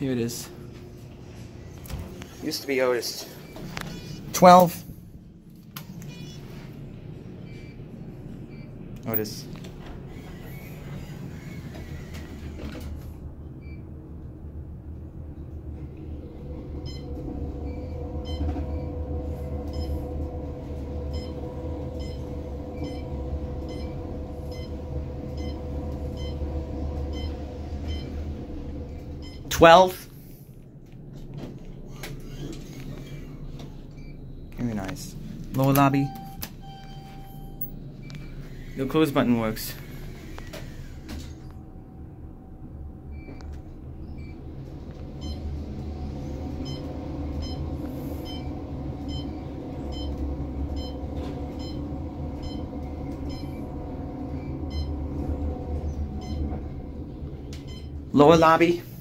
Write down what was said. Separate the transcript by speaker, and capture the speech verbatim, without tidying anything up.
Speaker 1: Here it is.
Speaker 2: Used to be Otis.
Speaker 1: twelve. Otis. twelve. Very nice. Lower lobby. The close button works. Lower lobby.